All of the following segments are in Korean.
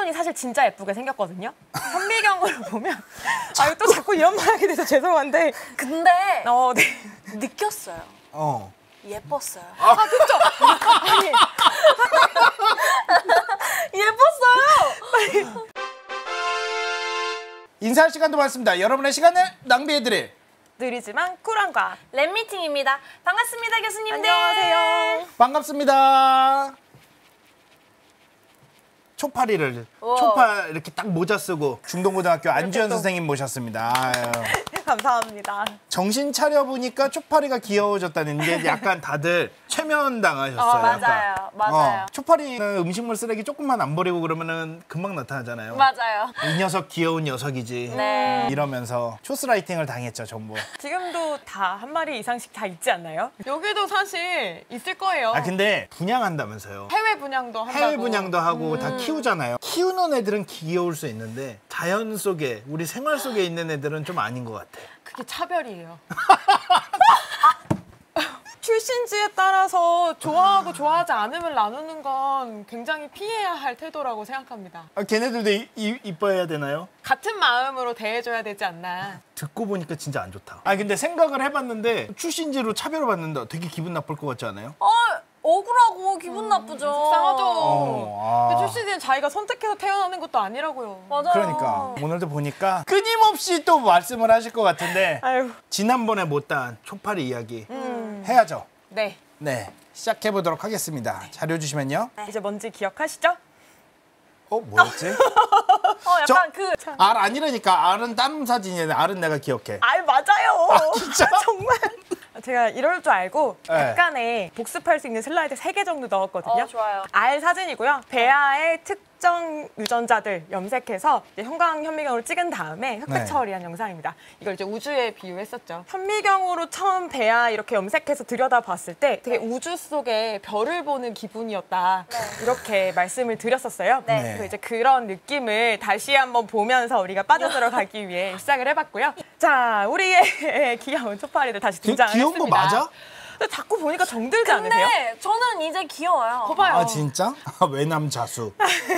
현미경이 사실 진짜 예쁘게 생겼거든요. 현미경으로 보면 또 자꾸 이런 말 하게 돼서 죄송한데 근데 네. 느꼈어요. 예뻤어요. 그쵸? 아니 예뻤어요. 인사할 시간도 많습니다. 여러분의 시간을 낭비해드릴 느리지만 쿨한 과학 랩미팅입니다. 반갑습니다, 교수님들. 안녕하세요. 반갑습니다. 초파리를 초파 이렇게 딱 모자 쓰고 중동고등학교 안주현 선생님 모셨습니다. 아유. 감사합니다. 정신 차려 보니까 초파리가 귀여워졌다는 게 약간 다들 최면당하셨어요. 맞아요. 약간. 맞아요. 초파리는 음식물 쓰레기 조금만 안 버리고 그러면은 금방 나타나잖아요. 맞아요. 이 녀석 귀여운 녀석이지. 네. 이러면서 초스라이팅을 당했죠, 전부. 지금도 다 한 마리 이상씩 다 있지 않나요? 여기도 사실 있을 거예요. 근데 분양한다면서요. 해외 분양도 한다고. 해외 분양도 하고 다 키우잖아요. 키우는 애들은 귀여울 수 있는데 자연 속에 우리 생활 속에 있는 애들은 좀 아닌 것 같아. 그게 차별이에요. 출신지에 따라서 좋아하고 좋아하지 않음을 나누는 건 굉장히 피해야 할 태도라고 생각합니다. 걔네들도 이뻐해야 되나요? 같은 마음으로 대해줘야 되지 않나. 듣고 보니까 진짜 안 좋다. 근데 생각을 해봤는데 출신지로 차별을 받는다. 되게 기분 나쁠 것 같지 않아요? 억울하고 기분 나쁘죠. 속상하죠. 출신지는 자기가 선택해서 태어나는 것도 아니라고요. 맞아요. 그러니까 오늘도 보니까 끊임없이 또 말씀을 하실 것 같은데 아유. 지난번에 못다한 초파리 이야기 해야죠. 네. 네, 시작해보도록 하겠습니다. 자료 주시면요. 이제 뭔지 기억하시죠? 뭐였지? 약간 알 아니라니까. 알은 다른 사진이네. 알은 내가 기억해. 맞아요. 진짜? 정말. 제가 이럴 줄 알고 네. 약간의 복습할 수 있는 슬라이드 3개 정도 넣었거든요. 좋아요. 알 사진이고요. 배아의 특정 유전자들 염색해서 이제 형광 현미경으로 찍은 다음에 흑백 네. 처리한 영상입니다. 이걸 이제 우주에 비유했었죠. 현미경으로 처음 배아 이렇게 염색해서 들여다봤을 때 되게 우주 속에 별을 보는 기분이었다. 이렇게 말씀을 드렸었어요. 네. 그래서 이제 그런 느낌을 다시 한번 보면서 우리가 빠져들어가기 위해 시작을 해봤고요. 자, 우리의 귀여운 초파리들 다시 등장했습니다. 귀여운 거 맞아? 근데 자꾸 보니까 정들지 않으세요? 근데 저는 이제 귀여워요. 봐봐요. 진짜? 외남자수.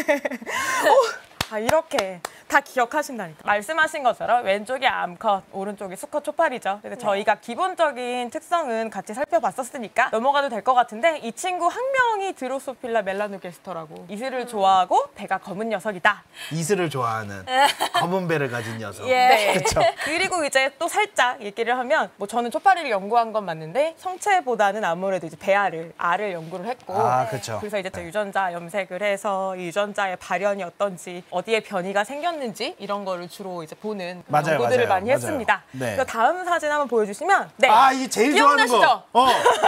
이렇게 다 기억하신다니까. 말씀하신 것처럼 왼쪽이 암컷, 오른쪽이 수컷 초파리죠. 그래서 저희가 기본적인 특성은 같이 살펴봤었으니까 넘어가도 될 것 같은데 이 친구 학명이 드로소필라 멜라노게스터라고 이슬을 좋아하고 배가 검은 녀석이다. 이슬을 좋아하는 검은 배를 가진 녀석. 네. 그쵸? 그리고 이제 또 살짝 얘기를 하면 저는 초파리를 연구한 건 맞는데 성체보다는 아무래도 이제 배아를, 알을 연구를 했고 그쵸. 그래서 이제 또 유전자 염색을 해서 이 유전자의 발현이 어떤지 어디에 변이가 생겼는지 이런 거를 주로 이제 보는 맞아요, 연구들을 맞아요, 많이 맞아요. 했습니다. 네. 그래서 다음 사진 한번 보여주시면 이게 제일 좋아하는 기억나시죠? 거.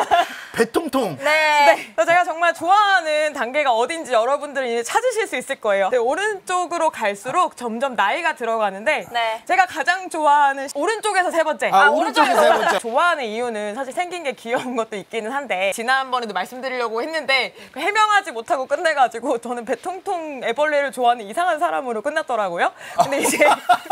배통통. 네. 그래서 제가 정말 좋아하는 단계가 어딘지 여러분들이 이제 찾으실 수 있을 거예요. 오른쪽으로 갈수록 점점 나이가 들어가는데 네. 제가 가장 좋아하는 오른쪽에서 세 번째. 오른쪽에서 세 번째. 좋아하는 이유는 사실 생긴 게 귀여운 것도 있기는 한데 지난번에도 말씀드리려고 했는데 해명하지 못하고 끝내가지고 저는 배통통 애벌레를 좋아하는 이상한 사람으로 끝났더라고요. 근데 이제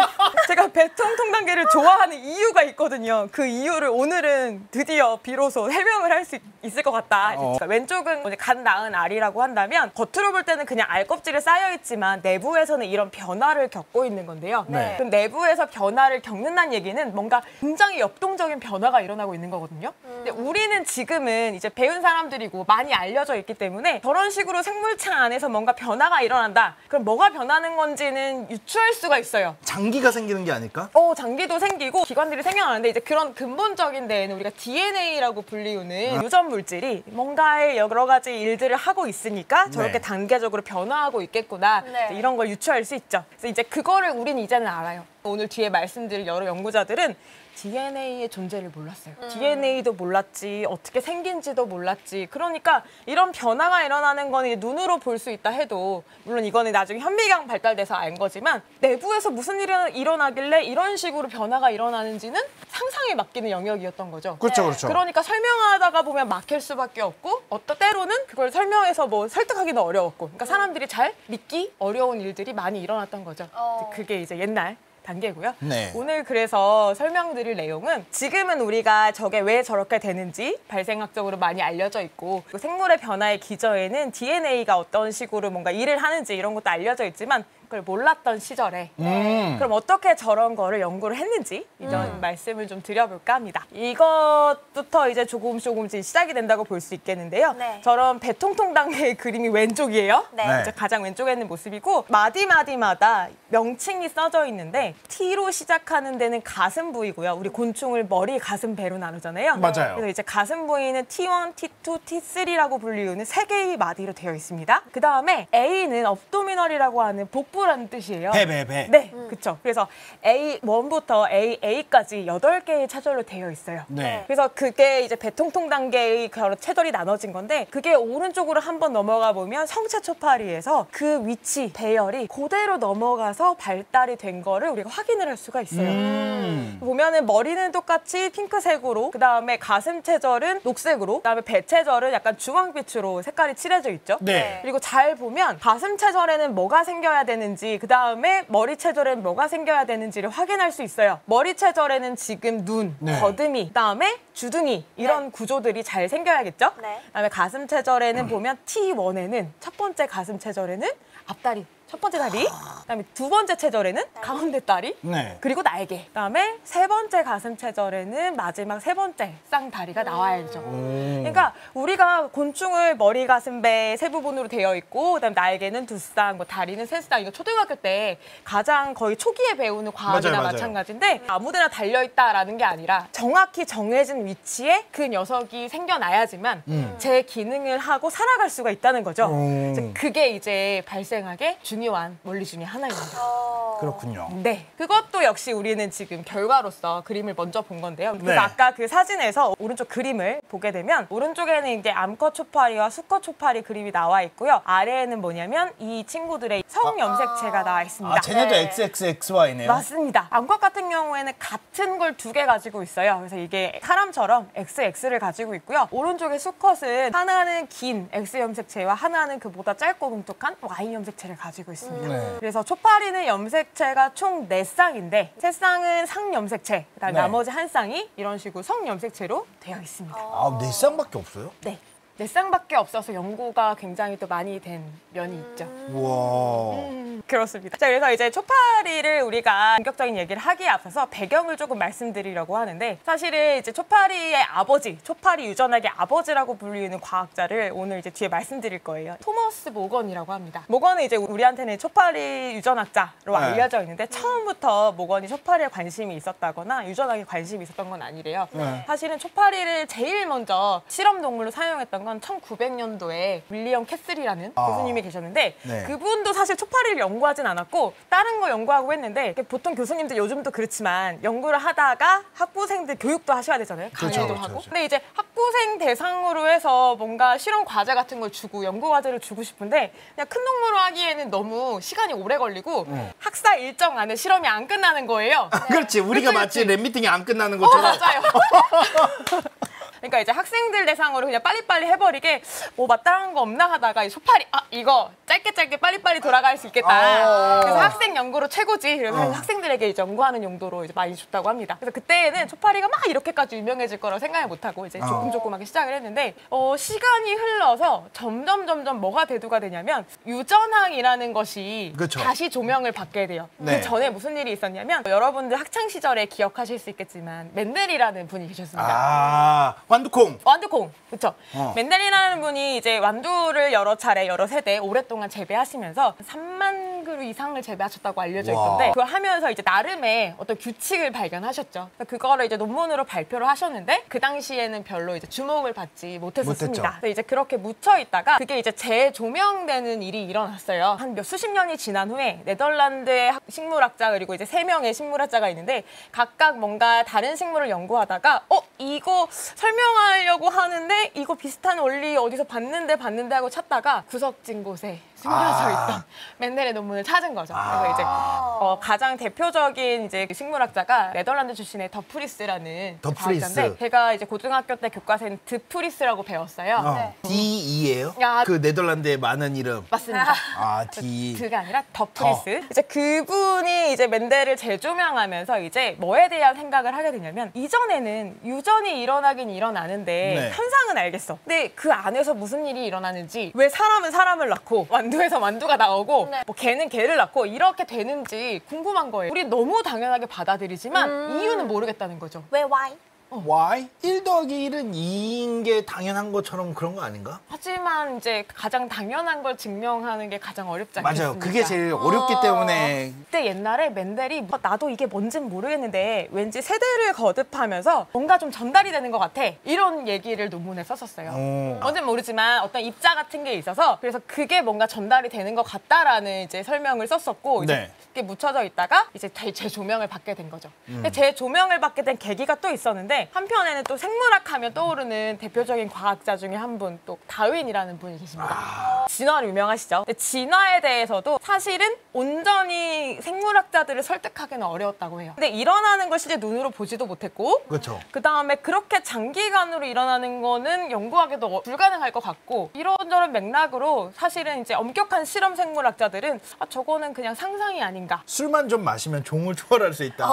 제가 배통통 단계를 좋아하는 이유가 있거든요. 그 이유를 오늘은 드디어 비로소 해명을 할 수 있을 것 같다. 그러니까 왼쪽은 이제 간 나은 알이라고 한다면 겉으로 볼 때는 그냥 알 껍질에 쌓여 있지만 내부에서는 이런 변화를 겪고 있는 건데요. 네. 그럼 내부에서 변화를 겪는다는 얘기는 뭔가 굉장히 역동적인 변화가 일어나고 있는 거거든요. 근데 우리는 지금은 이제 배운 사람들이고 많이 알려져 있기 때문에 저런 식으로 생물체 안에서 뭔가 변화가 일어난다. 그럼 뭐가 변하는 건지는 유추할 수가 있어요. 장기가 생기는 게 아닐까? 장기도 생기고 기관들이 생겨나는데 이제 그런 근본적인 데에는 우리가 DNA라고 불리우는 유전 물질이 뭔가의 여러 가지 일들을 하고 있으니까 저렇게 네. 단계적으로 변화하고 있겠구나. 네. 이런 걸 유추할 수 있죠. 그래서 이제 그거를 우린 이제는 알아요. 오늘 뒤에 말씀드릴 여러 연구자들은 DNA의 존재를 몰랐어요. DNA도 몰랐지, 어떻게 생긴지도 몰랐지. 그러니까 이런 변화가 일어나는 건 눈으로 볼 수 있다 해도 물론 이거는 나중에 현미경 발달돼서 알 거지만 내부에서 무슨 일이 일어나길래 이런 식으로 변화가 일어나는지는 상상에 맡기는 영역이었던 거죠. 그렇죠, 그렇죠. 그러니까 설명하다가 보면 막힐 수밖에 없고 때로는 그걸 설명해서 설득하기는 어려웠고 그러니까 사람들이 잘 믿기 어려운 일들이 많이 일어났던 거죠. 그게 이제 옛날 단계고요. 네. 오늘 그래서 설명드릴 내용은 지금은 우리가 저게 왜 저렇게 되는지 발생학적으로 많이 알려져 있고 그 생물의 변화의 기저에는 DNA가 어떤 식으로 뭔가 일을 하는지 이런 것도 알려져 있지만 그걸 몰랐던 시절에 그럼 어떻게 저런 거를 연구를 했는지 이런 말씀을 좀 드려볼까 합니다. 이것부터 이제 조금씩 시작이 된다고 볼 수 있겠는데요. 네. 저런 배통통 단계의 그림이 왼쪽이에요. 네. 이제 가장 왼쪽에 있는 모습이고 마디마디마다 명칭이 써져 있는데 T로 시작하는 데는 가슴 부위고요. 우리 곤충을 머리, 가슴, 배로 나누잖아요. 맞아요. 그래서 이제 가슴 부위는 T1, T2, T3라고 불리우는 3개의 마디로 되어 있습니다. 그 다음에 A는 업도미널이라고 하는 복부라는 뜻이에요. 배. 네, 그렇죠. 그래서 A1부터 A까지 8개의 체절로 되어 있어요. 네. 그래서 그게 이제 배통통 단계의 체절이 나눠진 건데 그게 오른쪽으로 한번 넘어가 보면 성체 초파리에서 그 위치, 배열이 그대로 넘어가서 발달이 된 거를 우리가 확인을 할 수가 있어요. 보면은 머리는 똑같이 핑크색으로, 그 다음에 가슴 체절은 녹색으로, 그 다음에 배 체절은 약간 주황빛으로 색깔이 칠해져 있죠. 네. 그리고 잘 보면 가슴 체절에는 뭐가 생겨야 되는지, 그 다음에 머리 체절에는 뭐가 생겨야 되는지를 확인할 수 있어요. 머리 체절에는 지금 눈, 네. 거듬이, 그 다음에 주둥이 이런 구조들이 잘 생겨야겠죠. 네. 그 다음에 가슴 체절에는 보면 T1에는 첫 번째 가슴 체절에는 앞다리, 첫 번째 다리, 그다음에 두 번째 체절에는 가운데 다리, 네. 그리고 날개. 그다음에 세 번째 가슴 체절에는 마지막 세 번째 쌍다리가 나와야죠. 그러니까 우리가 곤충을 머리, 가슴, 배 세 부분으로 되어 있고, 그다음에 날개는 두 쌍, 뭐 다리는 세 쌍. 이거 초등학교 때 가장 거의 초기에 배우는 과학이나 맞아요. 마찬가지인데 아무데나 달려 있다라는 게 아니라 정확히 정해진 위치에 그 녀석이 생겨나야지만 제 기능을 하고 살아갈 수가 있다는 거죠. 그래서 그게 이제 발생하게 중요한 원리 중에 하나입니다. 그렇군요. 네, 그것도 역시 우리는 지금 결과로서 그림을 먼저 본 건데요. 그래서 네. 아까 그 사진에서 오른쪽 그림을 보게 되면 오른쪽에는 이제 암컷 초파리와 수컷 초파리 그림이 나와 있고요. 아래에는 뭐냐면 이 친구들의 성 염색체가 나와 있습니다. 아, 쟤네도 네. XXXY네요. 맞습니다. 암컷 같은 경우에는 같은 걸 두 개 가지고 있어요. 그래서 이게 사람처럼 XX를 가지고 있고요. 오른쪽의 수컷은 하나는 긴 X 염색체와 하나는 그보다 짧고 뭉툭한 Y 염색체를 가지고 있습니다. 네. 그래서 초파리는 염색체가 총 4쌍인데 3쌍은 상 염색체, 그다음에 네. 나머지 한 쌍이 이런 식으로 성 염색체로 되어 있습니다. 아, 4쌍밖에 없어요? 네. 4쌍밖에 없어서 연구가 굉장히 또 많이 된 면이 있죠. 우와. 그렇습니다. 자, 그래서 이제 초파리를 우리가 본격적인 얘기를 하기에 앞서서 배경을 조금 말씀드리려고 하는데 사실은 이제 초파리의 아버지, 초파리 유전학의 아버지라고 불리는 과학자를 오늘 이제 뒤에 말씀드릴 거예요. 토머스 모건이라고 합니다. 모건은 이제 우리한테는 초파리 유전학자로 네. 알려져 있는데 처음부터 모건이 초파리에 관심이 있었다거나 유전학에 관심이 있었던 건 아니래요. 네. 사실은 초파리를 제일 먼저 실험 동물로 사용했던 건 1900년도에 윌리엄 캐슬이라는 교수님이 계셨는데 네. 그분도 사실 초파리를 연구하진 않았고 다른 거 연구하고 했는데 보통 교수님들 요즘도 그렇지만 연구를 하다가 학부생들 교육도 하셔야 되잖아요. 그렇죠, 강의도 그렇죠, 하고. 그렇죠. 근데 이제 학부생 대상으로 해서 뭔가 실험 과제 같은 걸 주고 연구 과제를 주고 싶은데 그냥 큰 동물로 하기에는 너무 시간이 오래 걸리고 학사 일정 안에 실험이 안 끝나는 거예요. 그렇지. 우리가 그치, 마치 그치. 랩미팅이 안 끝나는 것처럼. 맞아요. 그러니까 이제 학생들 대상으로 그냥 빨리빨리 해버리게 뭐 마땅한 거 없나 하다가 이 초파리 이거 짧게 빨리빨리 돌아갈 수 있겠다. 그래서 학생 연구로 최고지. 그래서 학생들에게 이제 연구하는 용도로 이제 많이 줬다고 합니다. 그래서 그때는 초파리가 막 이렇게까지 유명해질 거라고 생각을 못하고 이제 조금조금하게 시작을 했는데 시간이 흘러서 점점 뭐가 대두가 되냐면 유전학이라는 것이 그쵸. 다시 조명을 받게 돼요. 네. 그 전에 무슨 일이 있었냐면 여러분들 학창 시절에 기억하실 수 있겠지만 맨델이라는 분이 계셨습니다. 아, 완두콩. 완두콩, 그렇죠. 어. 맨델이라는 분이 이제 완두를 여러 차례, 여러 세대 오랫동안 재배하시면서 3만 그루 이상을 재배하셨다고 알려져 와. 있던데 그걸 하면서 이제 나름의 어떤 규칙을 발견하셨죠. 그거를 이제 논문으로 발표를 하셨는데 그 당시에는 별로 이제 주목을 받지 못했었습니다. 못했죠. 그래서 이제 그렇게 묻혀 있다가 그게 이제 재조명되는 일이 일어났어요. 한 수십 년이 지난 후에 네덜란드의 식물학자 그리고 이제 3명의 식물학자가 있는데 각각 뭔가 다른 식물을 연구하다가 이거 설명하려고 하는데 이거 비슷한 원리 어디서 봤는데 하고 찾다가 구석진 곳에 숨겨져 있던 멘델의 논문을 찾은 거죠. 그래서 이제 가장 대표적인 이제 식물학자가 네덜란드 출신의 더프리스라는 더프리스. 과학자인데 제가 이제 고등학교 때 교과서에는 드프리스라고 배웠어요. 네. DE예요? 야. 그 네덜란드의 많은 이름. 맞습니다. D. 드가 아니라 더프리스. 이제 그분이 이제 멘델을 재조명하면서 이제 뭐에 대한 생각을 하게 되냐면 이전에는 유전이 일어나긴 일어나는데 네. 현상은 알겠어. 근데 그 안에서 무슨 일이 일어나는지 왜 사람은 사람을 낳고 완두에서 완두가 나오고 네. 뭐 개는 개를 낳고 이렇게 되는지 궁금한 거예요. 우리 너무 당연하게 받아들이지만 이유는 모르겠다는 거죠. 왜 why? Why? 1 더하기 1은 2인 게 당연한 것처럼 그런 거 아닌가? 하지만 이제 가장 당연한 걸 증명하는 게 가장 어렵지 않겠습니까? 맞아요. 그게 제일 어렵기 때문에 그때 옛날에 멘델이 나도 이게 뭔진 모르겠는데 왠지 세대를 거듭하면서 뭔가 좀 전달이 되는 것 같아. 이런 얘기를 논문에 썼었어요. 뭔진 모르지만 어떤 입자 같은 게 있어서 그래서 그게 뭔가 전달이 되는 것 같다라는 이제 설명을 썼었고 이제 네. 그게 묻혀져 있다가 이제 재조명을 받게 된 거죠. 근데 재조명을 받게 된 계기가 또 있었는데 한편에는 또 생물학 하면 떠오르는 대표적인 과학자 중에 한 분, 또 다윈이라는 분이 계십니다. 진화로 유명하시죠? 근데 진화에 대해서도 사실은 온전히 생물학자들을 설득하기는 어려웠다고 해요. 근데 일어나는 걸 실제 눈으로 보지도 못했고 그렇죠. 그다음에 그렇게 장기간으로 일어나는 거는 연구하기도 불가능할 것 같고 이런저런 맥락으로 사실은 이제 엄격한 실험 생물학자들은 저거는 그냥 상상이 아닌가. 술만 좀 마시면 종을 초월할 수 있다.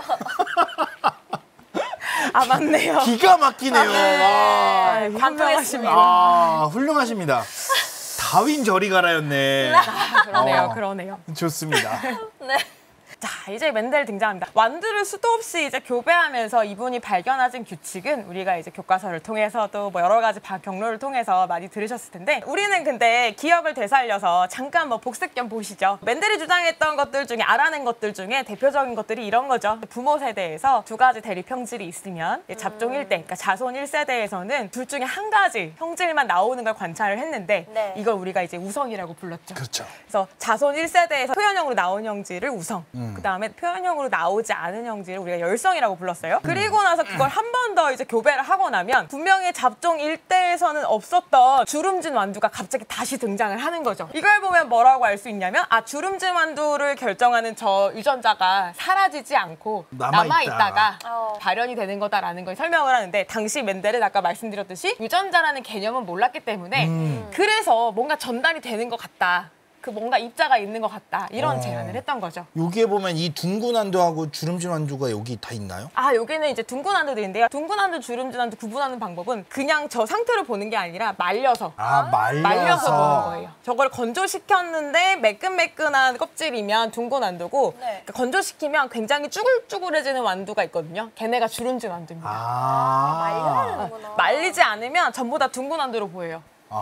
아 맞네요. 기가 막히네요. 와. 관통했습니다. 훌륭하십니다. 다윈 저리 가라였네. 그러네요. 좋습니다. 네. 자, 이제 멘델 등장합니다. 완두를 수도 없이 이제 교배하면서 이분이 발견하신 규칙은 우리가 이제 교과서를 통해서도 뭐 여러 가지 경로를 통해서 많이 들으셨을 텐데 우리는 근데 기억을 되살려서 잠깐 뭐 복습 겸 보시죠. 멘델이 주장했던 것들 중에 알아낸 것들 중에 대표적인 것들이 이런 거죠. 부모 세대에서 두 가지 대립 형질이 있으면 잡종 1대, 그러니까 자손 1세대에서는 둘 중에 한 가지 형질만 나오는 걸 관찰을 했는데 네. 이걸 우리가 이제 우성이라고 불렀죠. 그렇죠. 그래서 자손 1세대에서 표현형으로 나온 형질을 우성, 그다음에 표현형으로 나오지 않은 형질을 우리가 열성이라고 불렀어요. 그리고 나서 그걸 한 번 더 이제 교배를 하고 나면 분명히 잡종 1대에서는 없었던 주름진 완두가 갑자기 다시 등장을 하는 거죠. 이걸 보면 뭐라고 알 수 있냐면 주름진 완두를 결정하는 저 유전자가 사라지지 않고 남아있다가 발현이 되는 거다라는 걸 설명을 하는데 당시 멘델은 아까 말씀드렸듯이 유전자라는 개념은 몰랐기 때문에 그래서 뭔가 전달이 되는 것 같다. 그 뭔가 입자가 있는 것 같다. 이런 제안을 했던 거죠. 여기에 보면 이 둥근 완두하고 주름진 완두가 여기 다 있나요? 여기는 이제 둥근 완두도 있는데요. 둥근 완두, 주름진 완두 구분하는 방법은 그냥 저 상태로 보는 게 아니라 말려서. 말려서 보는 거예요. 저걸 건조시켰는데 매끈매끈한 껍질이면 둥근 완두고 그러니까 건조시키면 굉장히 쭈글쭈글해지는 완두가 있거든요. 걔네가 주름진 완두입니다. 말려야 되는구나. 말리지 않으면 전부 다 둥근 완두로 보여요.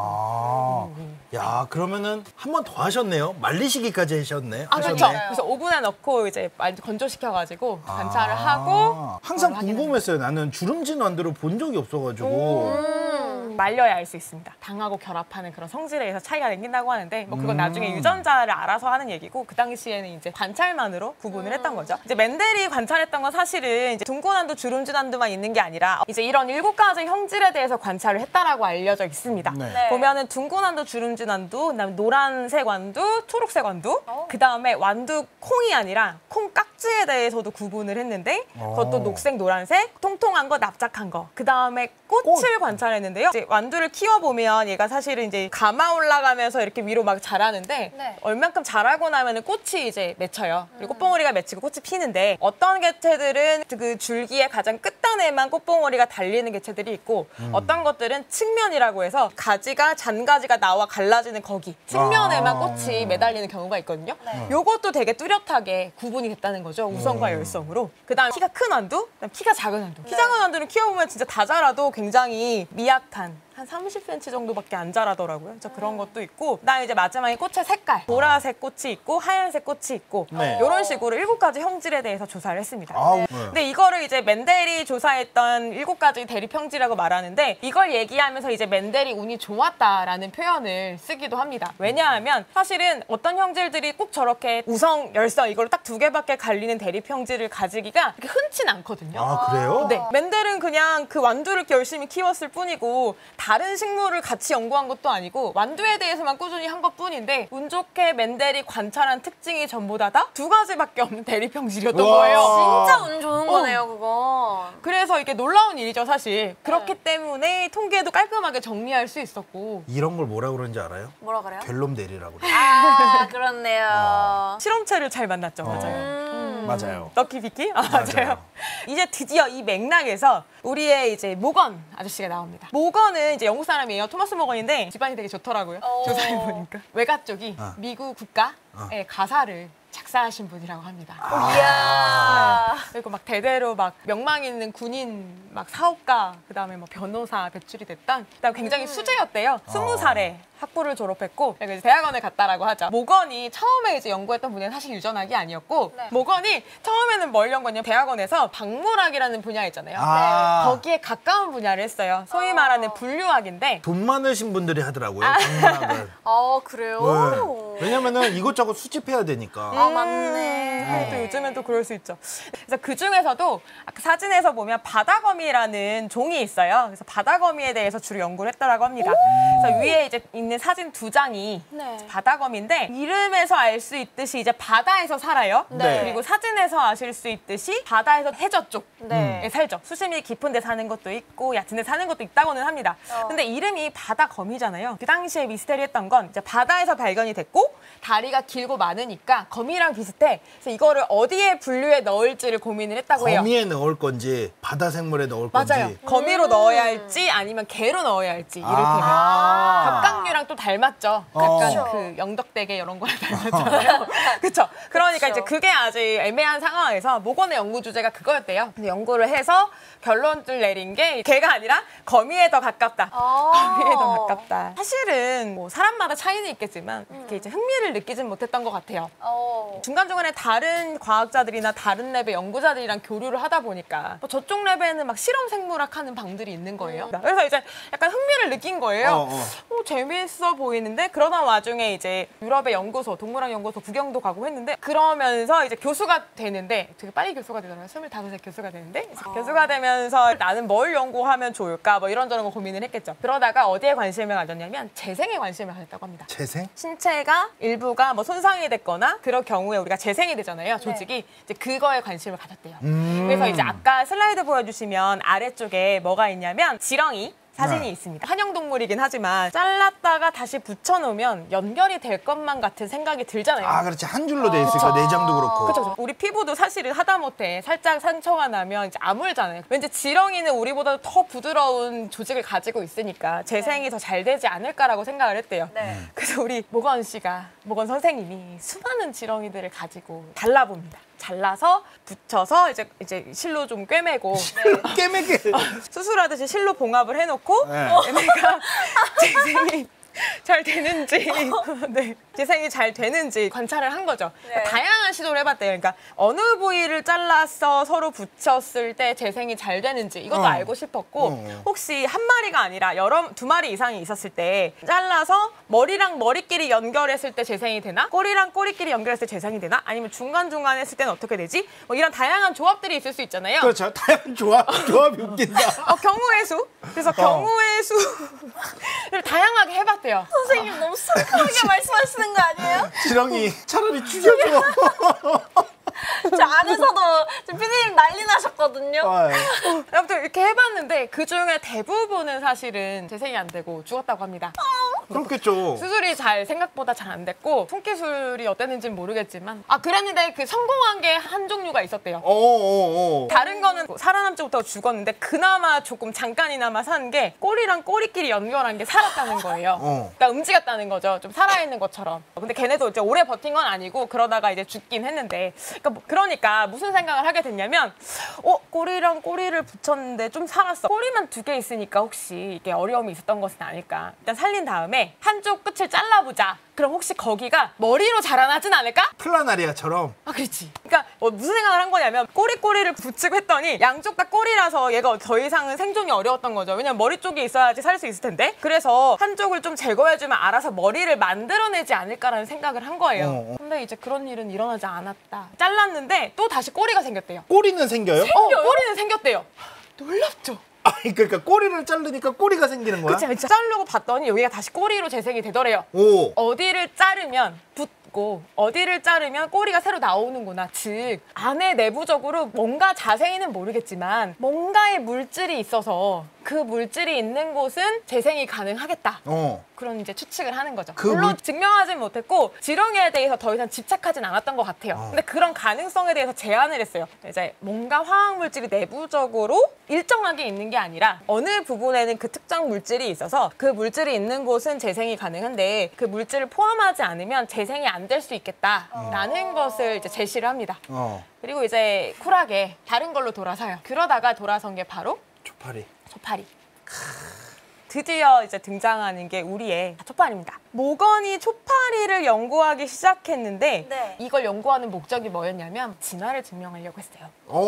야, 그러면은 한 번 더 하셨네요. 말리시기까지 하셨네. 그렇죠. 그래서 오븐에 넣고 이제 건조시켜가지고 관찰을 하고 항상 궁금했어요. 나는 주름진 완두를 본 적이 없어가지고. 말려야 알 수 있습니다. 당하고 결합하는 그런 성질에 의해서 차이가 생긴다고 하는데 뭐 그건 나중에 유전자를 알아서 하는 얘기고 그 당시에는 이제 관찰만으로 구분을 했던 거죠. 이제 멘델이 관찰했던 건 사실은 이제 둥근 완두, 주름진 완두만 있는 게 아니라 이제 이런 7가지 형질에 대해서 관찰을 했다라고 알려져 있습니다. 네. 보면은 둥근 완두, 주름진 완두, 그다음에 노란색 완두, 초록색 완두, 그다음에 완두 콩이 아니라 콩 깍지에 대해서도 구분을 했는데 그것도 녹색, 노란색, 통통한 거, 납작한 거. 그다음에 꽃을 관찰했는데요. 이제 완두를 키워보면 얘가 사실은 이제 감아 올라가면서 이렇게 위로 막 자라는데 얼만큼 자라고 나면은 꽃이 이제 맺혀요. 그리고 꽃봉오리가 맺히고 꽃이 피는데 어떤 개체들은 그 줄기의 가장 끝단에만 꽃봉오리가 달리는 개체들이 있고 어떤 것들은 측면이라고 해서 가지가 잔가지가 나와 갈라지는 거기 측면에만 꽃이 매달리는 경우가 있거든요. 요것도 되게 뚜렷하게 구분이 됐다는 거죠. 우성과 열성으로. 그다음에 키가 큰 완두, 그다음 키가 작은 완두. 키 작은 완두는 키워보면 진짜 다 자라도 굉장히 미약한 한 30cm 정도밖에 안 자라더라고요. 그래서 그런 것도 있고 그다음에 이제 마지막에 꽃의 색깔. 보라색 꽃이 있고 하얀색 꽃이 있고 이런 식으로 7가지 형질에 대해서 조사를 했습니다. 근데 이거를 이제 멘델이 조사했던 7가지 대립 형질이라고 말하는데 이걸 얘기하면서 이제 멘델이 운이 좋았다라는 표현을 쓰기도 합니다. 왜냐하면 사실은 어떤 형질들이 꼭 저렇게 우성, 열성 이걸로 딱 2개밖에 갈리는 대립 형질을 가지기가 그렇게 흔치는 않거든요. 그래요? 네. 멘델은 그냥 그 완두를 열심히 키웠을 뿐이고 다른 식물을 같이 연구한 것도 아니고 완두에 대해서만 꾸준히 한 것뿐인데 운 좋게 맨델이 관찰한 특징이 전부 다 두 가지밖에 없는 대립형질이었던 우와. 거예요. 진짜 운 좋은 거네요, 그건. 그래서 이게 놀라운 일이죠, 사실. 그렇기 때문에 통계도 깔끔하게 정리할 수 있었고. 이런 걸 뭐라 그러는지 알아요? 뭐라 그래요? 갤롬데리라고 그래요. 아, 그렇네요. 실험체를 잘 만났죠, 맞아요. 맞아요. 럭키 비키? 아, 맞아요. 이제 드디어 이 맥락에서 우리의 이제 모건 아저씨가 나옵니다. 모건은 이제 영국 사람이에요. 토마스 모건인데 집안이 되게 좋더라고요. 조사해보니까. 외가 쪽이 미국 국가의 가사를 작사하신 분이라고 합니다. 이야. 그리고 막 대대로 막 명망 있는 군인, 막 사업가, 그다음에 뭐 변호사 배출이 됐던, 그다음 굉장히 수재였대요. 20살에 학부를 졸업했고 그래서 대학원에 갔다라고 하죠. 모건이 처음에 이제 연구했던 분야는 사실 유전학이 아니었고 네. 모건이 처음에는 뭘 연구했냐면 대학원에서 박물학이라는 분야 있잖아요. 아. 거기에 가까운 분야를 했어요. 소위 말하는 분류학인데 돈 많으신 분들이 하더라고요. 박물학을. 아, 그래요? 네. 왜냐면은 이것저것 수집해야 되니까. 아, 맞네. 또 요즘엔 또 그럴 수 있죠. 그래서 그 중에서도 아까 사진에서 보면 바다거미라는 종이 있어요. 그래서 바다거미에 대해서 주로 연구를 했더라고 합니다. 그래서 위에 이제 있는 사진 두 장이 네. 바다거미인데 이름에서 알 수 있듯이 이제 바다에서 살아요. 네. 그리고 사진에서 아실 수 있듯이 바다에서 해저 쪽에 네. 살죠. 수심이 깊은 데 사는 것도 있고 얕은 데 사는 것도 있다고는 합니다. 근데 이름이 바다거미잖아요. 그 당시에 미스테리했던 건 이제 바다에서 발견이 됐고 다리가 길고 많으니까 거미랑 비슷해. 그래서 이거를 어디에 분류에 넣을지를 고민을 했다고 해요. 거미에 넣을 건지 바다 생물에 넣을 건지. 맞아요. 거미로 넣어야 할지 아니면 개로 넣어야 할지 이를테면. 갑각류랑 또 닮았죠. 약간 그쵸. 그 영덕대게 이런 거랑 닮았잖아요. 그렇죠. 그러니까 그쵸. 이제 그게 아주 애매한 상황에서 모건의 연구 주제가 그거였대요. 근데 연구를 해서 결론을 내린 게 개가 아니라 거미에 더 가깝다. 거미에 더 가깝다. 사실은 뭐 사람마다 차이는 있겠지만 이렇게 이제 흥미를 느끼진 못했던 것 같아요. 중간중간에 다른 과학자들이나 다른 랩의 연구자들이랑 교류를 하다 보니까 뭐 저쪽 랩에는 막 실험 생물학 하는 방들이 있는 거예요. 그래서 이제 약간 흥미를 느낀 거예요. 재미있어 보이는데 그러던 와중에 이제 유럽의 연구소, 동물학 연구소 구경도 가고 했는데 그러면서 이제 교수가 되는데 되게 빨리 교수가 되더라고요. 25세 교수가 되는데 교수가 되면서 나는 뭘 연구하면 좋을까 뭐 이런저런 거 고민을 했겠죠. 그러다가 어디에 관심을 가졌냐면 재생에 관심을 가졌다고 합니다. 재생? 신체가 일부가 뭐 손상이 됐거나 그럴 경우에 우리가 재생이 되잖아요. 조직이 이제 그거에 관심을 가졌대요. 그래서 이제 아까 슬라이드 보여주시면 아래쪽에 뭐가 있냐면 지렁이 사진이 네. 있습니다. 한형동물이긴 하지만 잘랐다가 다시 붙여놓으면 연결이 될 것만 같은 생각이 들잖아요. 아, 그렇지. 한 줄로 돼 있으니까 내장도 그렇고. 그렇죠. 우리 피부도 사실은 하다못해 살짝 상처가 나면 이제 아물잖아요. 왠지 지렁이는 우리보다 더 부드러운 조직을 가지고 있으니까 재생이 더 잘 되지 않을까라고 생각을 했대요. 네. 그래서 우리 모건 모건 선생님이 수많은 지렁이들을 가지고 잘라봅니다. 잘라서 붙여서 이제 실로 좀 꿰매고 깨매게. 수술하듯이 실로 봉합을 해놓고 네. 얘네가 재생이 잘 되는지 네, 재생이 잘 되는지 관찰을 한 거죠. 그러니까 다양한 시도를 해봤대요. 그러니까 어느 부위를 잘라서 서로 붙였을 때 재생이 잘 되는지 이것도 알고 싶었고 혹시 한 마리가 아니라 두 마리 이상이 있었을 때 잘라서 머리랑 머리끼리 연결했을 때 재생이 되나? 꼬리랑 꼬리끼리 연결했을 때 재생이 되나? 아니면 중간중간 했을 때는 어떻게 되지? 뭐 이런 다양한 조합들이 있을 수 있잖아요. 그렇죠. 다양한 조합이 웃긴다. 경우의 수. 그래서 경우의 수를 다양하게 해봤대요. 선생님 너무 상큼하게 말씀하시는 거 아니에요? 지렁이 차라리 죽여줘. 저 안에서도 지금 피디님 난리 나셨거든요. 아무튼 이렇게 해봤는데 그중에 대부분은 사실은 재생이 안 되고 죽었다고 합니다. 그렇겠죠. 수술이 생각보다 잘 안 됐고 손기술이 어땠는지는 모르겠지만 그랬는데 그 성공한 게 한 종류가 있었대요. 다른 거는 살아남지 못하고 죽었는데 그나마 조금 잠깐이나마 산 게 꼬리랑 꼬리끼리 연결한 게 살았다는 거예요. 그러니까 움직였다는 거죠. 좀 살아있는 것처럼. 근데 걔네도 이제 오래 버틴 건 아니고 그러다가 이제 죽긴 했는데 그러니까 무슨 생각을 하게 됐냐면 꼬리랑 꼬리를 붙였는데 좀 살았어. 꼬리만 2개 있으니까 혹시 이게 어려움이 있었던 것은 아닐까. 일단 살린 다음에 한쪽 끝을 잘라보자. 그럼 혹시 거기가 머리로 자라나진 않을까? 플라나리아처럼. 그렇지. 그러니까 무슨 생각을 한 거냐면 꼬리를 붙이고 했더니 양쪽 다 꼬리라서 얘가 더 이상은 생존이 어려웠던 거죠. 왜냐면 머리 쪽에 있어야지 살 수 있을 텐데. 그래서 한쪽을 좀 제거해주면 알아서 머리를 만들어내지 않을까라는 생각을 한 거예요. 근데 이제 그런 일은 일어나지 않았다. 잘랐는데 또 다시 꼬리가 생겼대요. 꼬리는 생겨요? 꼬리는 생겼대요. 놀랍죠? 아니 그러니까 꼬리를 자르니까 꼬리가 생기는 거야? 그치, 자르려고 봤더니 여기가 다시 꼬리로 재생이 되더래요. 오. 어디를 자르면 붓고 어디를 자르면 꼬리가 새로 나오는구나. 즉 안에 내부적으로 뭔가 자세히는 모르겠지만 뭔가의 물질이 있어서 그 물질이 있는 곳은 재생이 가능하겠다. 그런 이제 추측을 하는 거죠. 물론 증명하진 못했고 지렁이에 대해서 더 이상 집착하진 않았던 것 같아요. 근데 그런 가능성에 대해서 제안을 했어요. 이제 뭔가 화학 물질이 내부적으로 일정하게 있는 게 아니라 어느 부분에는 그 특정 물질이 있어서 그 물질이 있는 곳은 재생이 가능한데 그 물질을 포함하지 않으면 재생이 안 될 수 있겠다라는 것을 이제 제시를 합니다. 그리고 이제 쿨하게 다른 걸로 돌아서요. 그러다가 돌아선 게 바로 초파리. 드디어 이제 등장하는 게 우리의 초파리입니다. 모건이 초파리를 연구하기 시작했는데 네. 이걸 연구하는 목적이 뭐였냐면 진화를 증명하려고 했어요.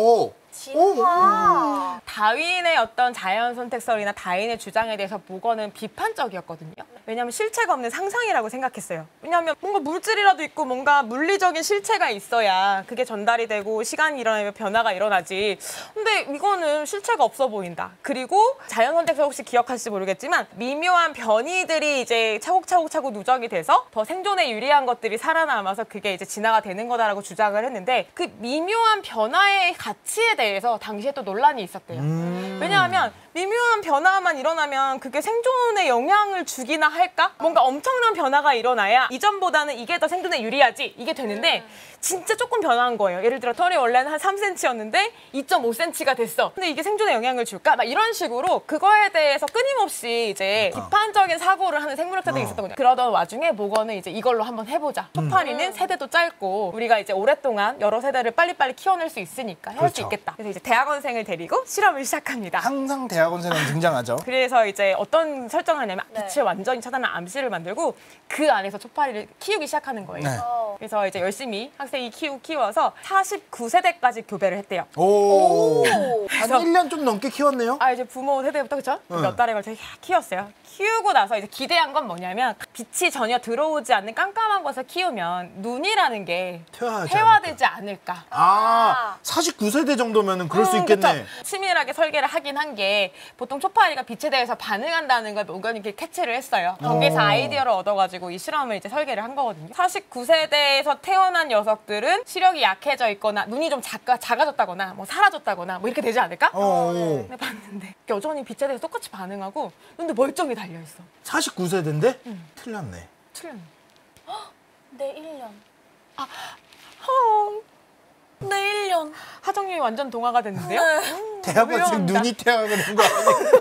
진화. 다윈의 어떤 자연 선택설이나 다윈의 주장에 대해서 모건은 비판적이었거든요. 왜냐하면 실체가 없는 상상이라고 생각했어요. 왜냐하면 뭔가 물질이라도 있고 뭔가 물리적인 실체가 있어야 그게 전달이 되고 시간이 일어나면 변화가 일어나지. 근데 이거는 실체가 없어 보인다. 그리고 자연 선택설 혹시 기억하실지 모르겠지만 미묘한 변이들이 이제 차곡차곡 누적이 돼서 더 생존에 유리한 것들이 살아남아서 그게 이제 진화가 되는 거다라고 주장을 했는데 그 미묘한 변화의 가치에 대해서 당시에 또 논란이 있었대요. 왜냐하면 미묘한 변화만 일어나면 그게 생존에 영향을 주기나 할까? 뭔가 엄청난 변화가 일어나야 이전보다는 이게 더 생존에 유리하지 이게 되는데 진짜 조금 변한 거예요. 예를 들어 털이 원래는 한 3cm였는데 2.5cm가 됐어. 근데 이게 생존에 영향을 줄까? 막 이런 식으로 그거에 대해서 끊임없이 이제 비판적인 사고를 하는 생물학자들이 있었던 거죠. 그러던 와중에 모건은 이제 이걸로 한번 해보자. 초파리는 세대도 짧고 우리가 이제 오랫동안 여러 세대를 빨리빨리 키워낼 수 있으니까 할 수 있겠다. 그래서 이제 대학원생을 데리고 실험을 시작합니다. 항상 대학원생은 등장하죠. 그래서 이제 어떤 설정을 하냐면 빛을 완전히 차단한 암실을 만들고 그 안에서 초파리를 키우기 시작하는 거예요. 그래서 이제 열심히 학생이 키워서 49세대까지 교배를 했대요. 한 1년 좀 넘게 키웠네요. 이제 부모 세대부터 그쵸? 몇 달에 걸쳐 키웠어요. 키우고 나서 이제 기대한 건 뭐냐면 빛이 전혀 들어오지 않는 깜깜한 곳을 키우면 눈이라는 게 퇴화되지 않을까. 49세대 정도면은 그럴 수 있겠네. 그쵸? 치밀하게 설계를 하긴 한 게 보통 초파리가 빛에 대해서 반응한다는 걸 모건이 이렇게 캐치를 했어요. 거기서 아이디어를 얻어가지고 이 실험을 이제 설계를 한 거거든요. 49세대에서 태어난 녀석들은 시력이 약해져 있거나 눈이 좀 작아졌다거나 뭐 사라졌다거나 뭐 이렇게 되지 않을까? 근데 봤는데 여전히 빛에 대해서 똑같이 반응하고 근데 멀쩡히 달려있어. 49세대인데? 틀렸네. 내 1년. 내 1년. 하정님이 완전 동화가 됐는데요? 대학원생 눈이 퇴화가 된 거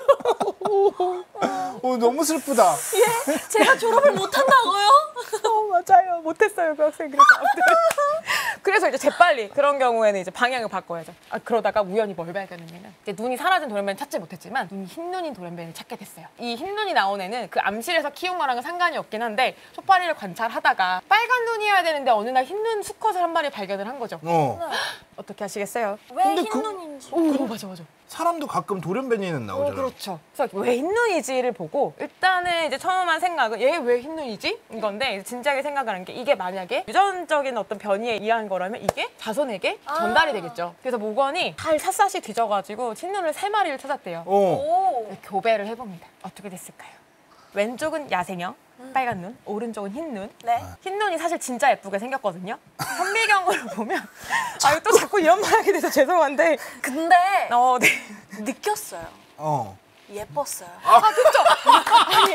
아니에요? 너무 슬프다. 제가 졸업을 못한다고요? 맞아요. 못했어요, 그 학생. 그래서 이제 재빨리 그런 경우에는 이제 방향을 바꿔야죠. 그러다가 우연히 뭘 발견했냐면 이제 눈이 사라진 돌연변을 찾지 못했지만 눈이 흰눈인 돌연변을 찾게 됐어요. 이 흰눈이 나온 애는 그 암실에서 키운 거랑은 상관이 없긴 한데 초파리를 관찰하다가 빨간 눈이어야 되는데 어느 날 흰눈 수컷을 한 마리 발견을 한 거죠. 어떻게 하시겠어요? 왜 근데 흰눈인지. 맞아. 사람도 가끔 돌연변이는 나오잖아요. 그렇죠. 그래서 왜 흰눈이지를 보고 일단은 이제 처음 한 생각은 얘 왜 흰눈이지? 이건데 진지하게 생각을 한 게 이게 만약에 유전적인 어떤 변이에 의한 거라면 이게 자손에게 전달이 되겠죠. 그래서 모건이 잘 샅샅이 뒤져가지고 흰눈을 3마리를 찾았대요. 교배를 해봅니다. 어떻게 됐을까요? 왼쪽은 야생형, 빨간 눈, 오른쪽은 흰눈. 흰눈이 사실 진짜 예쁘게 생겼거든요. 현미경으로 보면 또 자꾸 이런 말 하게 돼서 죄송한데 근데 네. 느꼈어요. 예뻤어요. 그쵸? 아니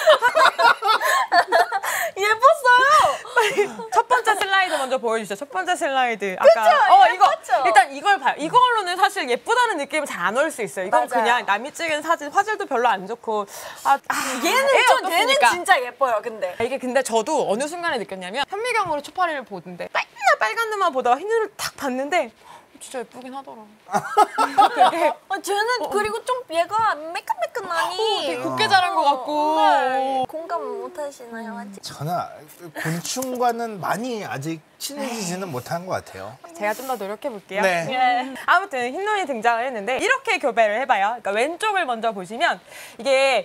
예뻤어요. 첫 번째 슬라이드 먼저 보여주시죠. 첫 번째 슬라이드. 아까 예뻤죠? 일단 이걸 봐요. 이걸로는 사실 예쁘다는 느낌을 잘 안 올 수 있어요. 이건 맞아요. 그냥 남이 찍은 사진 화질도 별로 안 좋고 얘는 진짜 예뻐요. 근데 이게 근데 저도 어느 순간에 느꼈냐면 현미경으로 초파리를 보는데 맨날 빨간 눈만 보다가 흰눈을 딱 봤는데 진짜 예쁘긴 하더라. 되게 쟤는 그리고 좀 얘가 매끈매끈하니 되게 곱게 자란 것 같고. 공감 못하시나요? 아직? 저는 곤충과는 많이 아직 친해지지는 못한 것 같아요. 제가 좀 더 노력해 볼게요. 네. 아무튼 흰눈이 등장을 했는데 이렇게 교배를 해봐요. 그러니까 왼쪽을 먼저 보시면 이게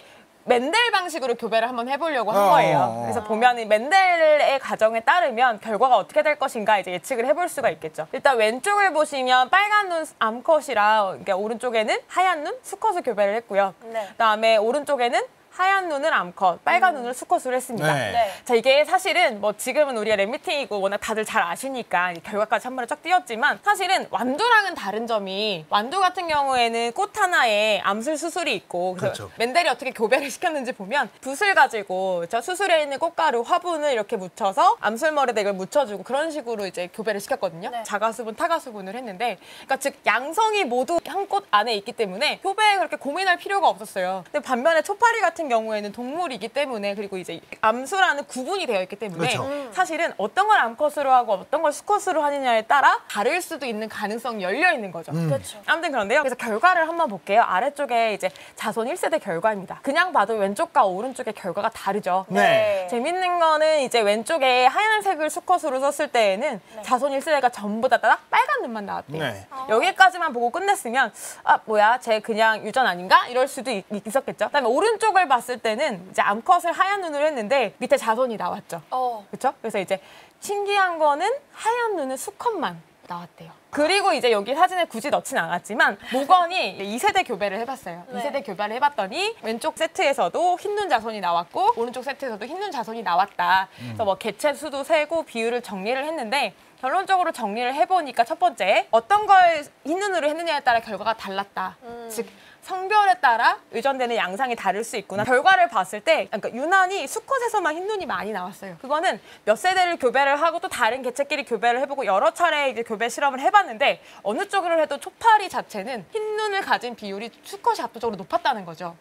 멘델 방식으로 교배를 한번 해보려고 한 거예요. 그래서 보면은 멘델의 가정에 따르면 결과가 어떻게 될 것인가 이제 예측을 해볼 수가 있겠죠. 일단 왼쪽을 보시면 빨간 눈 암컷이랑 그러니까 오른쪽에는 하얀 눈 수컷을 교배를 했고요. 네. 그다음에 오른쪽에는 하얀 눈을 암컷, 빨간 눈을 수컷으로 했습니다. 네. 네. 자, 이게 사실은 뭐 지금은 우리가 랩미팅이고 워낙 다들 잘 아시니까 이 결과까지 한 번에 쫙 띄웠지만 사실은 완두랑은 다른 점이 완두 같은 경우에는 꽃 하나에 암술 수술이 있고 그래서 그렇죠. 멘델이 어떻게 교배를 시켰는지 보면 붓을 가지고 저 수술에 있는 꽃가루 화분을 이렇게 묻혀서 암술머리에다 이걸 묻혀주고 그런 식으로 이제 교배를 시켰거든요. 네. 자가수분, 타가수분을 했는데 그러니까 즉 양성이 모두 한 꽃 안에 있기 때문에 교배에 그렇게 고민할 필요가 없었어요. 근데 반면에 초파리 같은 경우에는 동물이기 때문에 그리고 이제 암수라는 구분이 되어 있기 때문에 그렇죠. 사실은 어떤 걸 암컷으로 하고 어떤 걸 수컷으로 하느냐에 따라 다를 수도 있는 가능성이 열려 있는 거죠. 그렇죠. 아무튼 그런데요. 그래서 결과를 한번 볼게요. 아래쪽에 이제 자손 1세대 결과입니다. 그냥 봐도 왼쪽과 오른쪽의 결과가 다르죠. 네. 재밌는 거는 이제 왼쪽에 하얀색을 수컷으로 썼을 때에는 자손 1세대가 전부 다 빨간 눈만 나왔대요. 네. 여기까지만 보고 끝냈으면 아 뭐야 쟤 그냥 유전 아닌가? 이럴 수도 있었겠죠. 그다음에 오른쪽을 봤을 때는 이제 암컷을 하얀 눈으로 했는데 밑에 자손이 나왔죠. 그렇죠? 그래서 이제 신기한 거는 하얀 눈은 수컷만 나왔대요. 그리고 이제 여기 사진에 굳이 넣진 않았지만 모건이 2세대 교배를 해봤어요. 네. 2세대 교배를 해봤더니 왼쪽 세트에서도 흰눈 자손이 나왔고 오른쪽 세트에서도 흰눈 자손이 나왔다. 그래서 뭐 개체 수도 세고 비율을 정리를 했는데 결론적으로 정리를 해보니까 첫 번째 어떤 걸 흰눈으로 했느냐에 따라 결과가 달랐다. 즉 성별에 따라 유전되는 양상이 다를 수 있구나. 결과를 봤을 때 그러니까 유난히 수컷에서만 흰눈이 많이 나왔어요. 그거는 몇 세대를 교배를 하고 또 다른 개체끼리 교배를 해보고 여러 차례 이제 교배 실험을 해봤는데 어느 쪽으로 해도 초파리 자체는 흰눈을 가진 비율이 수컷이 압도적으로 높았다는 거죠.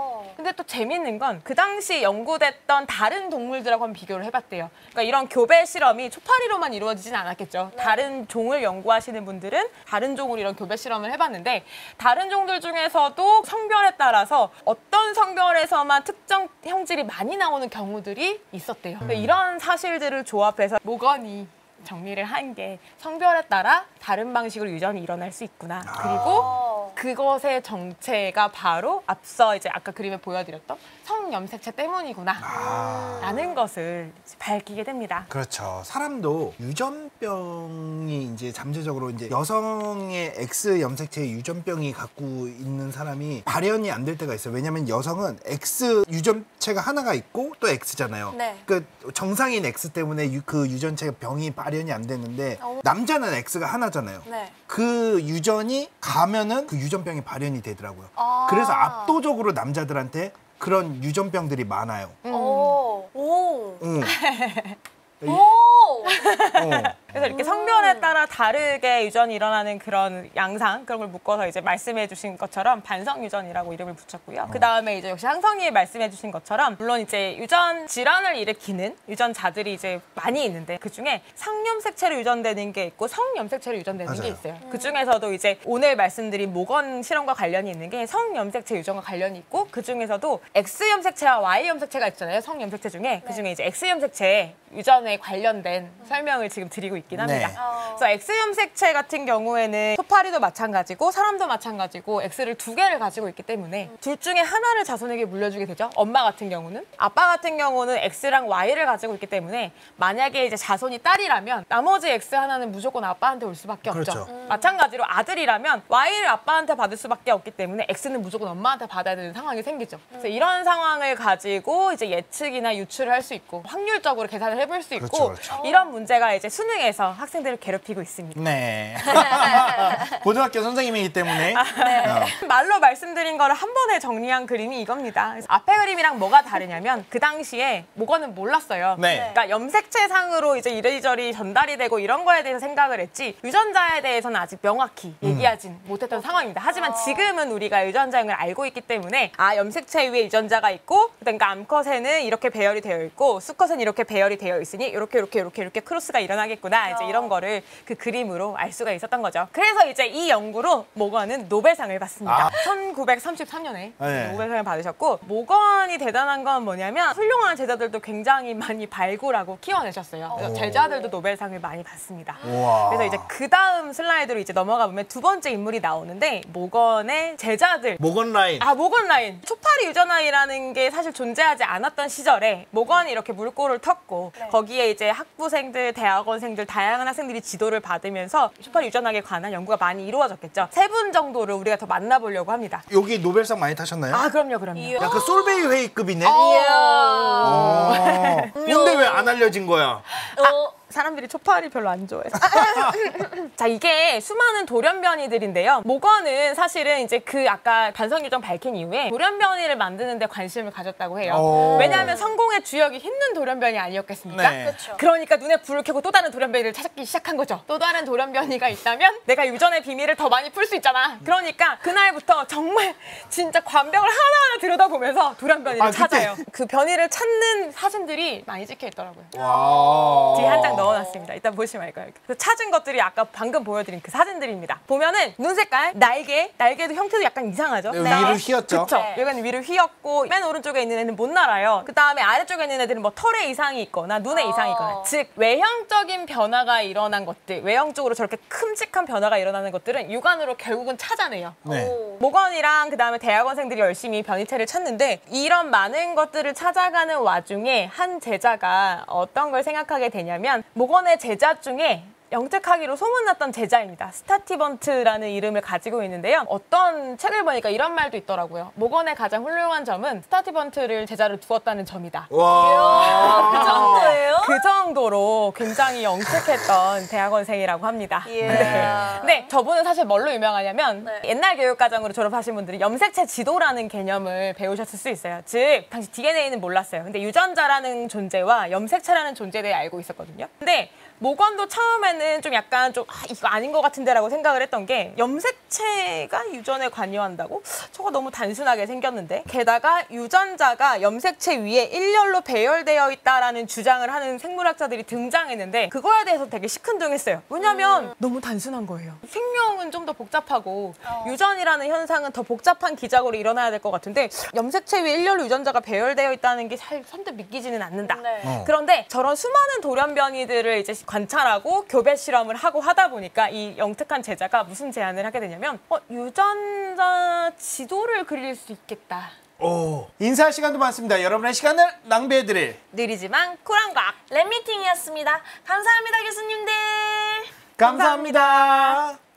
근데 또 재밌는 건 그 당시 연구됐던 다른 동물들하고 한번 비교를 해봤대요. 그러니까 이런 교배 실험이 초파리로만 이루어지진 않았겠죠. 다른 종을 연구하시는 분들은 다른 종으로 이런 교배 실험을 해봤는데 다른 종들 중에서도 성별에 따라서 어떤 성별에서만 특정 형질이 많이 나오는 경우들이 있었대요. 그러니까 이런 사실들을 조합해서 모건이 정리를 한 게 성별에 따라 다른 방식으로 유전이 일어날 수 있구나. 그리고 그것의 정체가 바로 앞서 이제 아까 그림에 보여드렸던 성염색체 때문이구나 라는 것을 밝히게 됩니다. 그렇죠. 사람도 유전병이 이제 잠재적으로 이제 여성의 X 염색체의 유전병이 갖고 있는 사람이 발현이 안 될 때가 있어요. 왜냐면 여성은 X 유전체가 하나가 있고 또 X잖아요. 네. 그 정상인 X 때문에 그 유전체가 병이 발현이 안 됐는데 남자는 X가 하나잖아요. 네. 그 유전이 가면은 그 유전병이 발현이 되더라고요. 그래서 압도적으로 남자들한테 그런 유전병들이 많아요. 오. 응. 오. 그래서 이렇게 성별에 따라 다르게 유전이 일어나는 그런 양상 그런 걸 묶어서 이제 말씀해 주신 것처럼 반성 유전이라고 이름을 붙였고요. 그 다음에 이제 역시 항성이 말씀해 주신 것처럼 물론 이제 유전 질환을 일으키는 유전자들이 이제 많이 있는데 그 중에 상염색체로 유전되는 게 있고 성염색체로 유전되는 게 맞아요. 있어요. 그 중에서도 이제 오늘 말씀드린 모건 실험과 관련이 있는 게 성염색체 유전과 관련이 있고 그 중에서도 X염색체와 Y염색체가 있잖아요. 성염색체 중에 그 중에 이제 X염색체 유전에 관련된 설명을 지금 드리고 있긴 합니다. 네. 그래서 X염색체 같은 경우에는 소파리도 마찬가지고 사람도 마찬가지고 X를 2개를 가지고 있기 때문에 둘 중에 하나를 자손에게 물려주게 되죠. 엄마 같은 경우는. 아빠 같은 경우는 X랑 Y를 가지고 있기 때문에 만약에 이제 자손이 딸이라면 나머지 X 하나는 무조건 아빠한테 올 수밖에 없죠. 그렇죠. 마찬가지로 아들이라면 Y를 아빠한테 받을 수밖에 없기 때문에 X는 무조건 엄마한테 받아야 되는 상황이 생기죠. 그래서 이런 상황을 가지고 이제 예측이나 유추를 할 수 있고 확률적으로 계산을 해볼 수 있고 그렇죠. 이런 문제가 이제 수능에서 학생들을 괴롭히고 있습니다. 네. 고등학교 선생님이기 때문에. 말로 말씀드린 거를 한 번에 정리한 그림이 이겁니다. 그래서 앞에 그림이랑 뭐가 다르냐면 그 당시에 모건은 몰랐어요. 네. 그러니까 염색체상으로 이제 이리저리 전달이 되고 이런 거에 대해서 생각을 했지 유전자에 대해서는 아직 명확히 얘기하진 못했던 상황입니다. 하지만 지금은 우리가 유전자형을 알고 있기 때문에 아 염색체 위에 유전자가 있고 그러니까 암컷에는 이렇게 배열이 되어 있고 수컷은 이렇게 배열이 되어 되어 있으니 이렇게 크로스가 일어나겠구나. 이제 이런 거를 그 그림으로 알 수가 있었던 거죠. 그래서 이제 이 연구로 모건은 노벨상을 받습니다. 1933년에 네. 노벨상을 받으셨고, 모건이 대단한 건 뭐냐면 훌륭한 제자들도 굉장히 많이 발굴하고 키워내셨어요. 그래서 제자들도 노벨상을 많이 받습니다. 우와. 그래서 이제 그 다음 슬라이드로 이제 넘어가 보면 두 번째 인물이 나오는데, 모건의 제자들. 모건 라인. 모건 라인. 초파리 유전아이라는 게 사실 존재하지 않았던 시절에 모건이 이렇게 물꼬를 텄고 거기에 이제 학부생들, 대학원생들, 다양한 학생들이 지도를 받으면서 초파리 유전학에 관한 연구가 많이 이루어졌겠죠. 3분 정도를 우리가 더 만나보려고 합니다. 여기 노벨상 많이 타셨나요? 그럼요. 약간 솔베이 회의급이네. 근데 왜 안 알려진 거야? 사람들이 초파리 별로 안 좋아해서. 자, 이게 수많은 돌연변이들인데요. 모건은 사실은 이제 그 아까 반성유전 밝힌 이후에 돌연변이를 만드는 데 관심을 가졌다고 해요. 왜냐하면 성공의 주역이 힘든 돌연변이 아니었겠습니까? 네. 그렇죠. 그러니까 눈에 불을 켜고 또 다른 돌연변이를 찾기 시작한 거죠. 또 다른 돌연변이가 있다면 내가 유전의 비밀을 더 많이 풀 수 있잖아. 그러니까 그날부터 정말 진짜 관벽을 하나하나 들여다보면서 돌연변이를 찾아요. 그 변이를 찾는 사진들이 많이 찍혀 있더라고요. 와. 뒤에 한 장 넣어놨습니다. 이따 보시면 알 거예요. 그 찾은 것들이 아까 방금 보여드린 그 사진들입니다. 보면은 눈 색깔, 날개도 형태도 약간 이상하죠? 위를 휘었죠. 그쵸. 네. 여기는 위를 휘었고 맨 오른쪽에 있는 애는 못 날아요. 그 다음에 아래쪽에 있는 애들은 뭐 털에 이상이 있거나 눈에 이상이 있거나, 즉 외형적인 변화가 일어난 것들, 외형적으로 저렇게 큼직한 변화가 일어나는 것들은 육안으로 결국은 찾아내요. 네. 모건이랑 그 다음에 대학원생들이 열심히 변이체를 찾는데, 이런 많은 것들을 찾아가는 와중에 한 제자가 어떤 걸 생각하게 되냐면, 모건의 제자 중에 영특하기로 소문났던 제자입니다. 스타티번트라는 이름을 가지고 있는데요. 어떤 책을 보니까 이런 말도 있더라고요. 모건의 가장 훌륭한 점은 스타티번트를 제자로 두었다는 점이다. 와. 그 정도예요? 그 정도로 굉장히 영특했던 대학원생이라고 합니다. 근데 저분은 사실 뭘로 유명하냐면, 옛날 교육과정으로 졸업하신 분들이 염색체 지도라는 개념을 배우셨을 수 있어요. 즉 당시 DNA는 몰랐어요. 근데 유전자라는 존재와 염색체라는 존재에 대해 알고 있었거든요. 근데 모건도 처음에는 좀 약간 이거 아닌 것 같은데라고 생각을 했던 게, 염색체가 유전에 관여한다고? 저거 너무 단순하게 생겼는데. 게다가 유전자가 염색체 위에 일렬로 배열되어 있다라는 주장을 하는 생물학자들이 등장했는데, 그거에 대해서 되게 시큰둥했어요. 왜냐면 너무 단순한 거예요. 생명은 좀 더 복잡하고 유전이라는 현상은 더 복잡한 기작으로 일어나야 될 것 같은데, 염색체 위에 일렬로 유전자가 배열되어 있다는 게 잘 선뜻 믿기지는 않는다. 그런데 저런 수많은 돌연변이들을 이제 관찰하고 교배 실험을 하고 하다 보니까 이 영특한 제자가 무슨 제안을 하게 되냐면, 유전자 지도를 그릴 수 있겠다. 인사할 시간도 많습니다. 여러분의 시간을 낭비해드릴 느리지만 쿨한 과학 랩미팅이었습니다. 감사합니다, 교수님들. 감사합니다.